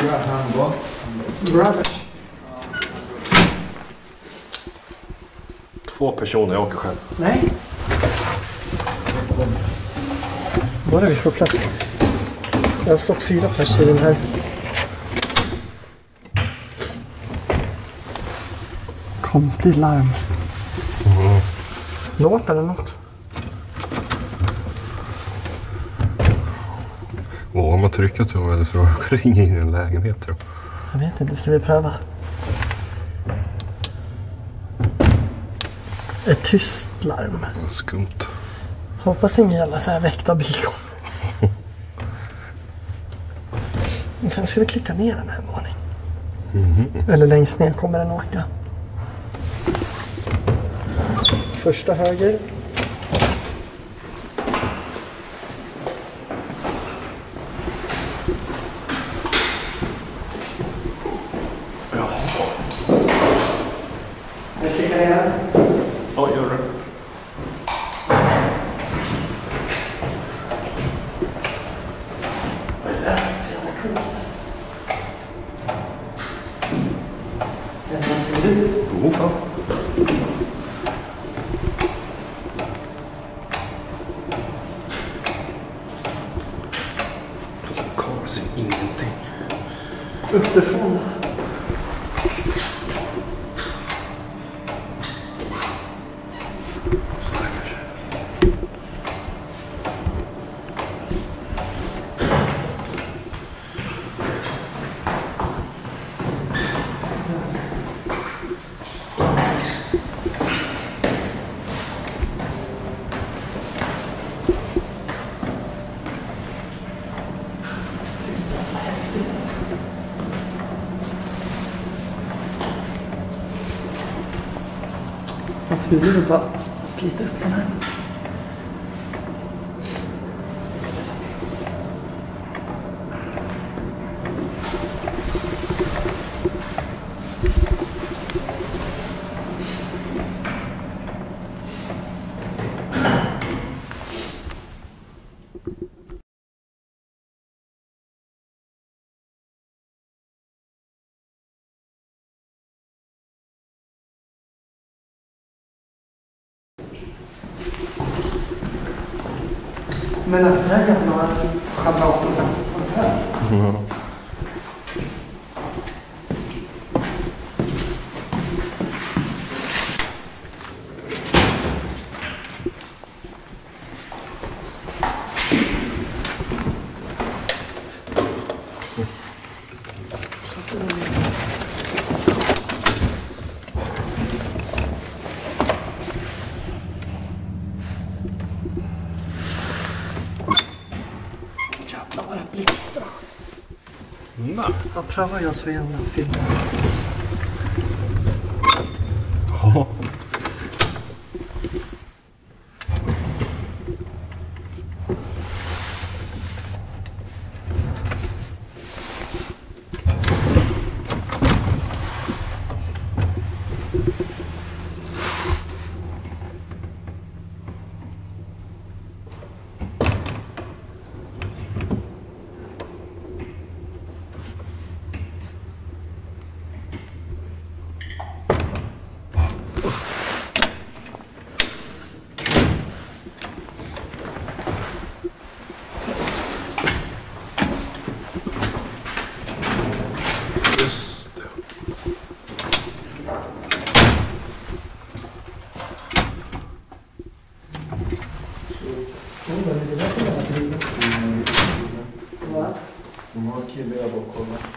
Brothers. 2 personer, jag åker själv. Nej. Bara vi får plats. Jag har stått 4 pers i den här. Konstig larm. Låt eller något? Om man trycker så eller så ringer in i en lägenhet, tror jag. Jag vet inte, ska vi pröva? Ett tyst larm. Skumt. Hoppas ingen jävla så här väckta bil kommer. Och sen ska vi klicka ner den här våningen. Eller längst ner kommer den åka. Första höger. Jag klickar ner den. Ja, gör det. Vad är det här? Så jävla coolt. Vad ser du? Fan. Alltså, kameran ser ingenting. Uppifrån. Man skulle ju bara slita upp den här. Men att det här jävla schablaten på den här. Bara blixtra. Nej. Vad prövar jag så jävla film? Ja. Just det. De har kille där bakom.